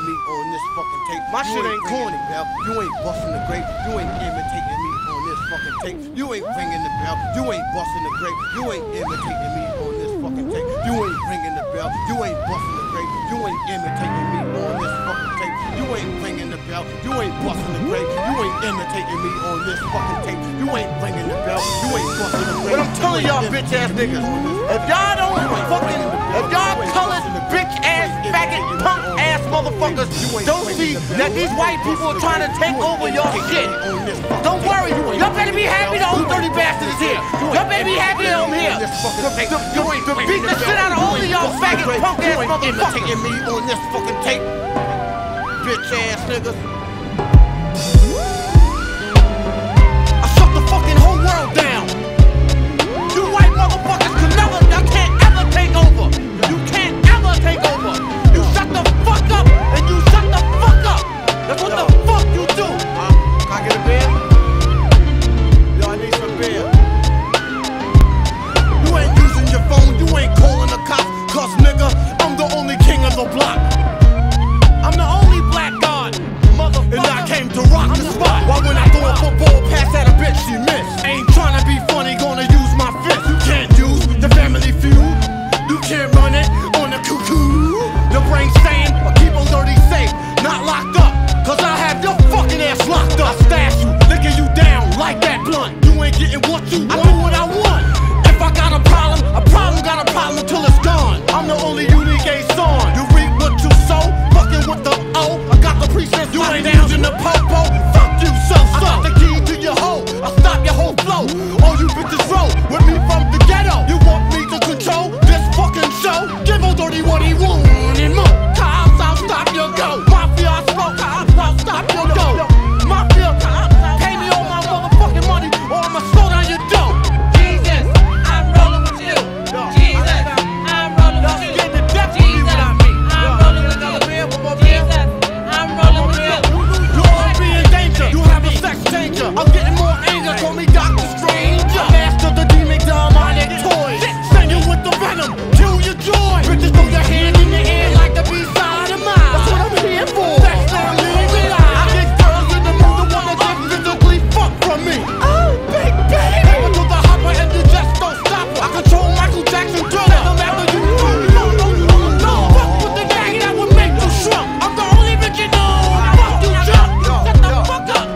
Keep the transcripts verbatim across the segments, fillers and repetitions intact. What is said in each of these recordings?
me on this fucking tape. My you shit ain't corny, bell. You ain't busting the grape. You ain't imitating me on this fucking tape. You ain't ringing the bell. You ain't busting the grape. You ain't imitating me on this fucking tape. You ain't ringing the bell. You ain't busting the grape. You ain't imitating me on this fucking tape. You ain't ringing the bell. You ain't busting the grape. You ain't imitating me on this fucking tape. You ain't ringing the bell. You ain't busting the grape. But I'm telling y'all bitch ass niggas, if y'all don't fucking, if y'all colored bitch ass, faggot, punk ass motherfuckers don't see that these white people are trying to take over your shit, don't worry, y'all better be happy the old dirty bastard is here. Y'all better be happy that I'm here. To beat the shit out of all of y'all faggot, punk ass motherfuckers. Imitating me on this fucking tape, bitch ass niggas. I shut the fucking whole world down. You white motherfuckers can never, y'all can't ever take over. You can't ever take over. You shut the fuck up and you shut the fuck up. That's what the fuck you do. Uh, can I get a beer? Yo, I need some beer. You ain't using your phone, you ain't calling the cops, cause nigga, I'm the only king of the block. I'm the only black god, motherfucker. And I came to rock the spot. Why when I throw a football pass at a bitch, she missed. Ain't trying to be funny, gonna use my fist. You can't use the family feud. You can't run it on the cuckoo. The brain saying, keep on dirty safe, not locked up. Cause I have your fucking ass locked up. I stash you, licking you down like that blunt. You ain't getting what you want. I do what I want. If I got a problem, a problem got a problem until it's gone. I'm the only unique ace on. You reap what you sow, fucking with the O. I got the precepts, you ain't down in the popo. Fuck you, so so. I got the key to your hoe, I stop your whole flow. All you bitches roll with me from the ghetto. You want me to control this fucking show? Give a dirty what he want and more. Cops, I'll stop your go. Mafia, I smoke, cops, I'll stop your go. Mafia, cops, pay me all my motherfucking money or I'ma slow down your dough. Jesus, I'm rolling with you. Jesus, I'm rolling with you. Jesus, I'm rolling with you. Jesus, I'm rolling with you. You're all be in danger. You have a sex changer. I'm getting more anger. Call me Doctor Strange. I mastered the demon demonic toys. Send you with the venom. Kill your joy. Bitches throw your hand in the air like the B-side of mine. That's what I'm here for. That's not legal. I get girls in the mood that wanna get physically fucked from me. Oh, big baby. Never to the hopper and you just don't stop her. I control Michael Jackson thriller. No matter you know, you know, no, you don't know. Fuck with the gang that would make you shrunk. I'm the only original. Fuck you, jump. Shut the fuck up.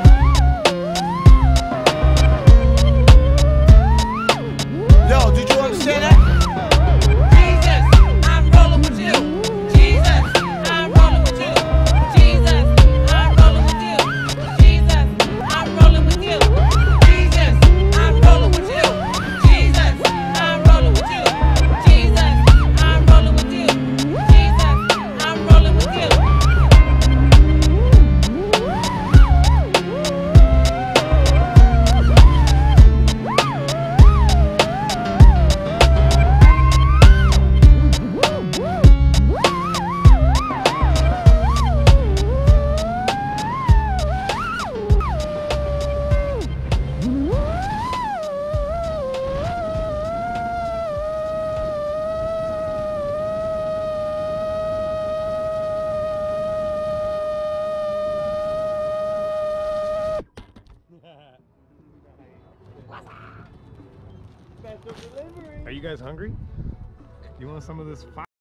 Yo, did you understand that? Jesus, I'm rolling with you. Jesus, I'm rolling with you. Jesus, I'm rolling with you. Jesus, I'm rolling with you. Jesus, I'm rolling with you. Jesus, I'm rolling with you. Jesus, I'm rolling with you. Jesus, I'm rolling with you. Are you guys hungry? You want some of this?